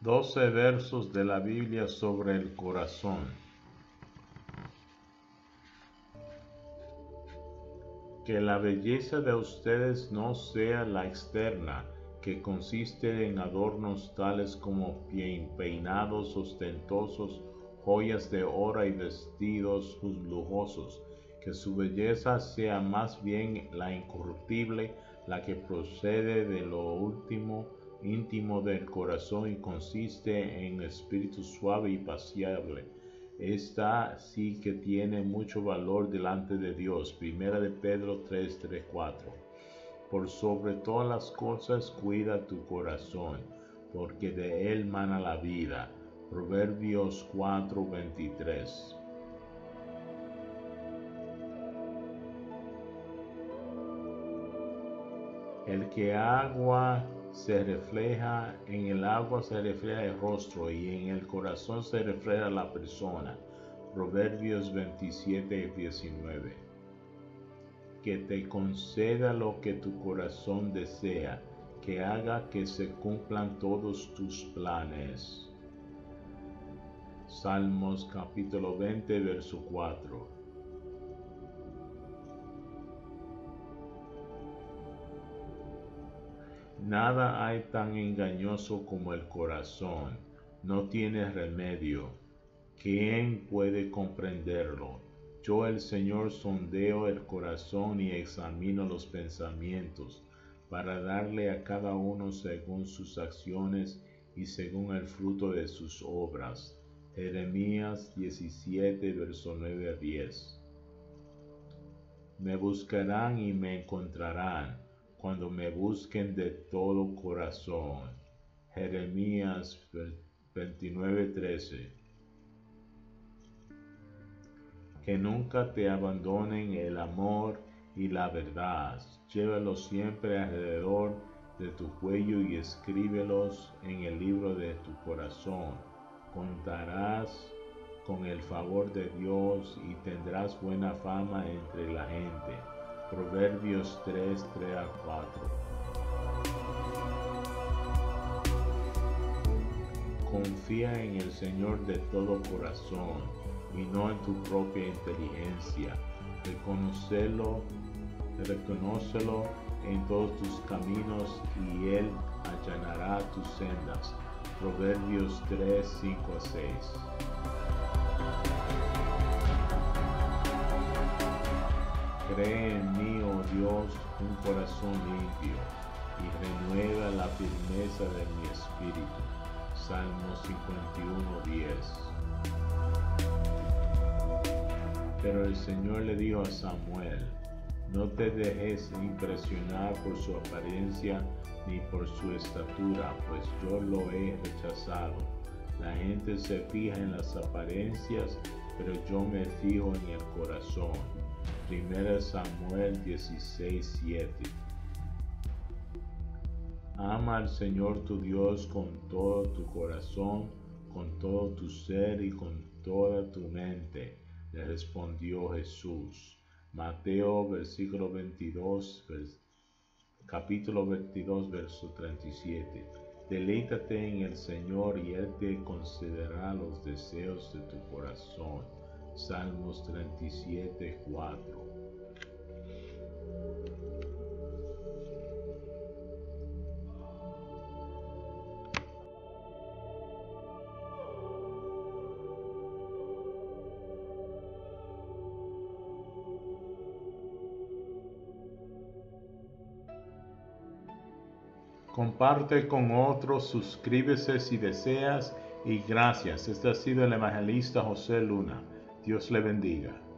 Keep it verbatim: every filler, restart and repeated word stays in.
doce versos de la Biblia sobre el corazón. Que la belleza de ustedes no sea la externa, que consiste en adornos tales como peinados ostentosos, joyas de oro y vestidos lujosos, que su belleza sea más bien la incorruptible, la que procede de lo último, íntimo del corazón y consiste en espíritu suave y pacible. Esta sí que tiene mucho valor delante de Dios. Primera de Pedro tres, tres, cuatro. Por sobre todas las cosas cuida tu corazón, porque de él mana la vida. Proverbios cuatro, veintitrés. El que agua se refleja, en el agua se refleja el rostro y en el corazón se refleja la persona. Proverbios veintisiete, diecinueve. Que te conceda lo que tu corazón desea, que haga que se cumplan todos tus planes. Salmos capítulo veinte, verso cuatro. Nada hay tan engañoso como el corazón, no tiene remedio. ¿Quién puede comprenderlo? Yo, el Señor, sondeo el corazón y examino los pensamientos, para darle a cada uno según sus acciones y según el fruto de sus obras. Jeremías diecisiete, verso nueve a diez. Me buscarán y me encontrarán, cuando me busquen de todo corazón. Jeremías veintinueve, trece. Que nunca te abandonen el amor y la verdad. Llévalos siempre alrededor de tu cuello y escríbelos en el libro de tu corazón. Contarás con el favor de Dios y tendrás buena fama entre la gente. Proverbios tres, tres a cuatro. Confía en el Señor de todo corazón y no en tu propia inteligencia. Reconócelo, reconócelo en todos tus caminos y Él allanará tus sendas. Proverbios tres, cinco a seis. Cree en mí, oh Dios, un corazón limpio, y renueva la firmeza de mi espíritu. Salmo cincuenta y uno, diez. Pero el Señor le dijo a Samuel: no te dejes impresionar por su apariencia ni por su estatura, pues yo lo he rechazado. La gente se fija en las apariencias, pero yo me fijo en el corazón. Primera Samuel dieciséis, siete. Ama al Señor tu Dios con todo tu corazón, con todo tu ser y con toda tu mente, le respondió Jesús. Mateo versículo veintidós, vers, capítulo veintidós, verso treinta y siete. Deleítate en el Señor y Él te concederá los deseos de tu corazón. Salmos treinta y siete, cuatro. Comparte con otros, suscríbese si deseas y gracias. Este ha sido el evangelista José Luna. Dios le bendiga.